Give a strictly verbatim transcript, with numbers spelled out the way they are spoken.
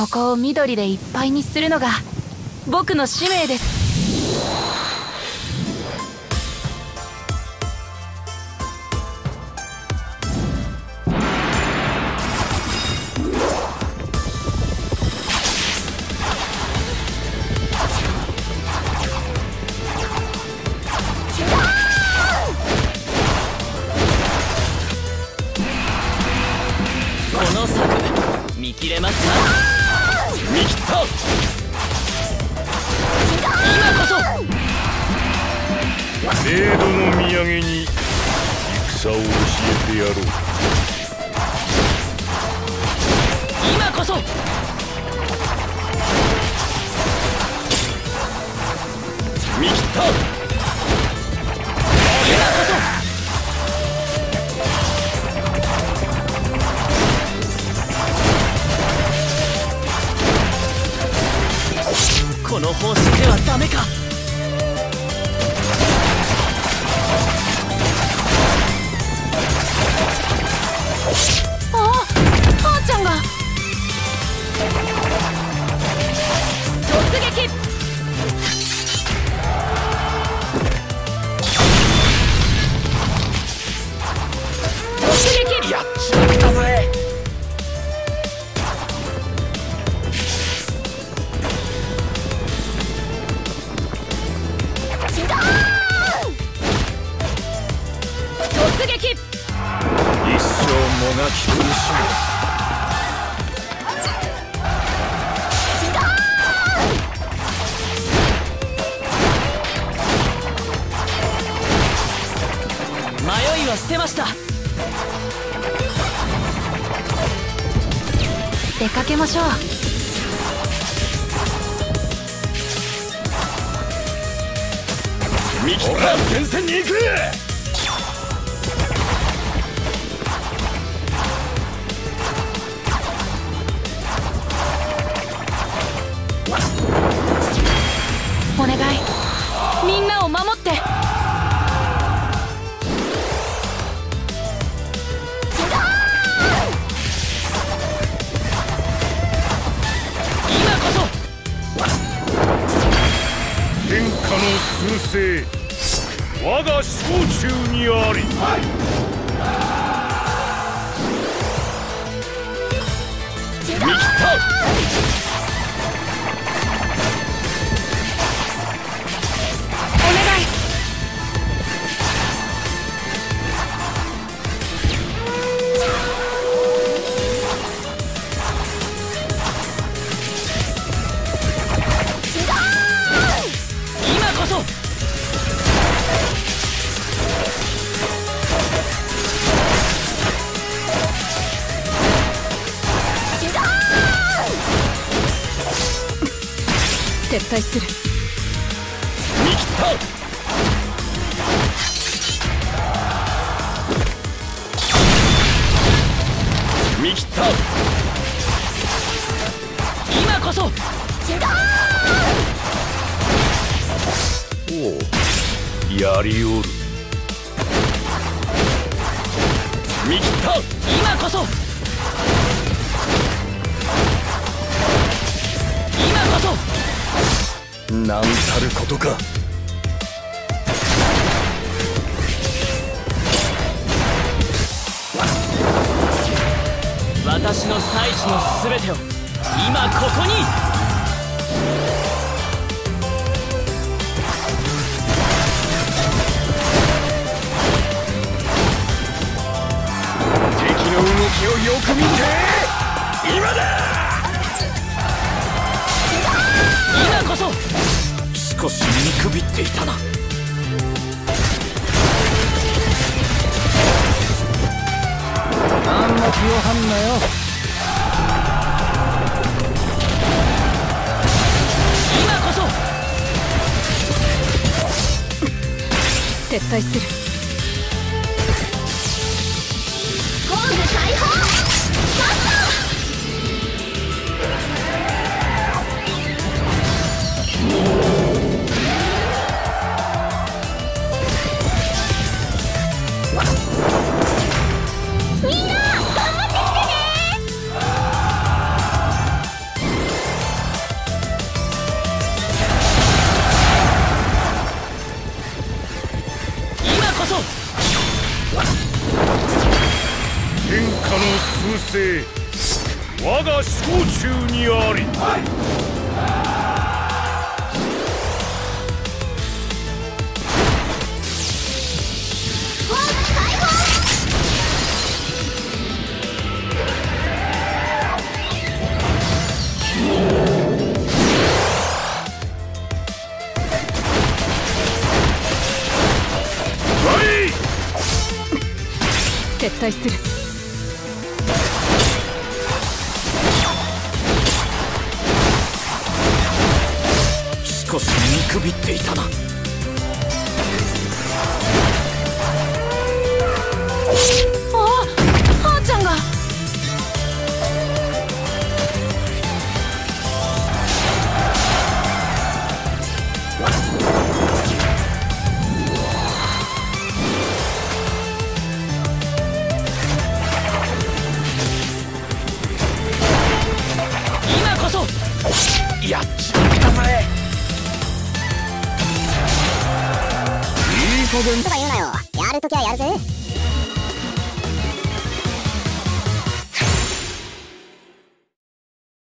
ここを緑でいっぱいにするのが僕の使命です。 この策見切れますか？見切った。今こそ冥土の土産に戦を教えてやろう。 今こそ見切った。今こそこの方式ではダメか。 ああ、母ちゃんが突撃。突撃。 やっちまったぜ。 突撃。 一生もがき苦しむ。 迷いは捨てました。 出かけましょう。 見切った。前線に行く。 お願い、みんなを守って。 今こそ天下の趨勢我が掌中にあり。 見切った。 撤退する。 見切った。見切った。今こそ。 おう、やりおる。 見切った。今こそ。今こそ。 なんたることか。 私の祭地のすべてを今ここに。 敵の動きをよく見て。今だ。 今こそ。 少し見くびっていたな。 なんも気を張んなよ。 今こそ。撤退する。 工具解放。マスター。みんな頑張ってきてね。 勢我が掌中にあり。 撤退する。 少し見くびっていたな。 ああ、はーちゃんが。 今こそやっちまったぜ。 いい加減とか言うなよ。やるときはやるぜ。